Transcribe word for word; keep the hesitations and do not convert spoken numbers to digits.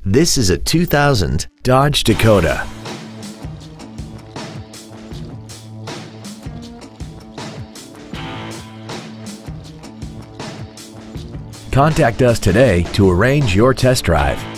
This is a two thousand Dodge Dakota. Contact us today to arrange your test drive.